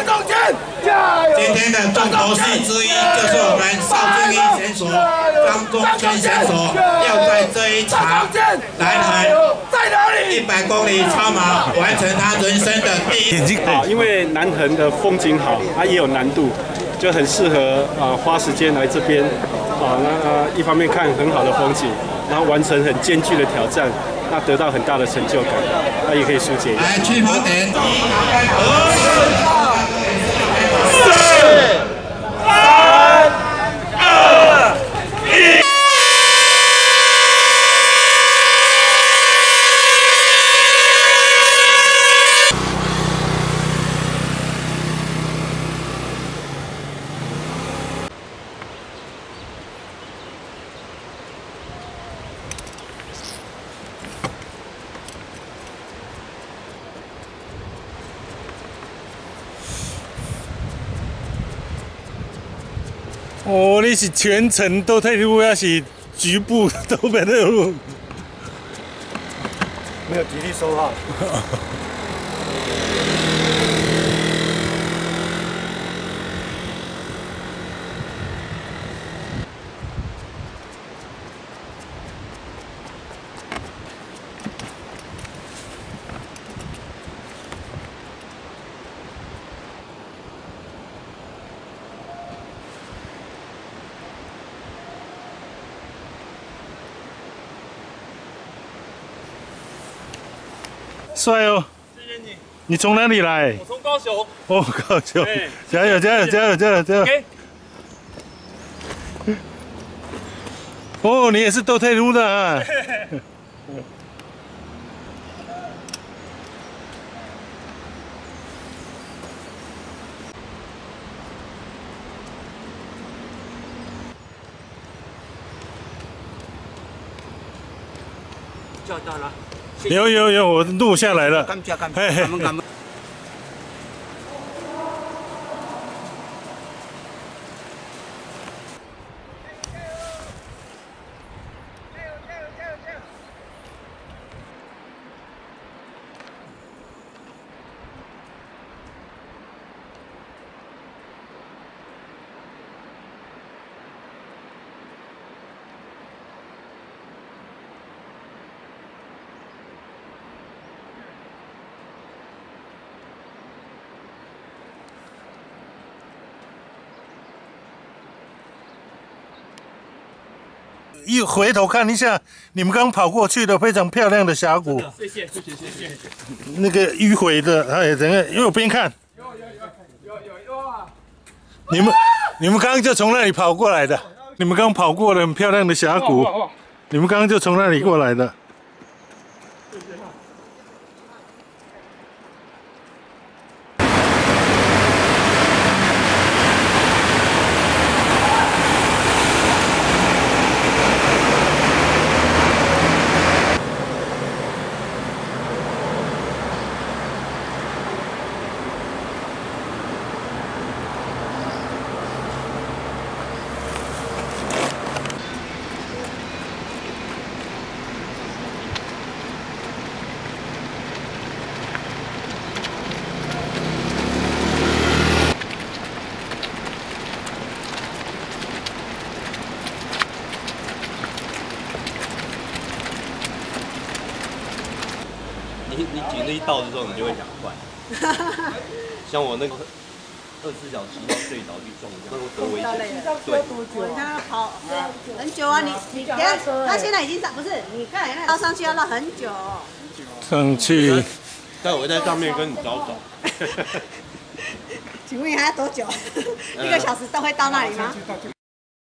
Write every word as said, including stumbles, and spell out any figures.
张仲谦，加油！ 今天的重头戏之一就是我们邵俊义选手、张宗谦选手要在这一场南横在哪里？ 一百公里超马完成他人生的第一。 好，因为南横的风景好，它也有难度，就很适合啊花时间来这边啊。那呃一方面看很好的风景，然后完成很艰巨的挑战。 那得到很大的成就感，那也可以疏解一下。 来，去跑点。 四、三、二、一。 哦，你是全程都退路，还是局部都没退路？ 没有体力收号。 帅哦！ 谢谢你。 你从哪里来？ 我从高雄。 哦，高雄。加油加油加油加油加油！ OK。 哦，你也是斗退路的啊？ 叫到了。 有有有，我录下来了。 感谢感谢，感恩感恩。 一回头看一下，你们刚跑过去的非常漂亮的峡谷。 谢谢谢谢谢谢。 那个迂回的，哎，等下右边看。 有有有有有有啊！ 你们你们刚刚就从那里跑过来的，你们刚跑过了很漂亮的峡谷，你们刚刚就从那里过来的。 你你举那一道的时候，你就会讲快。像我那个二十四小时到睡着去撞一下，那我多危险。 对，你看他跑很久啊，你你等下他现在已经上，不是？你看那绕上去要绕很久。 上去。 但我在上面跟你招手。 请问你还要多久？一个小时都会到那里吗？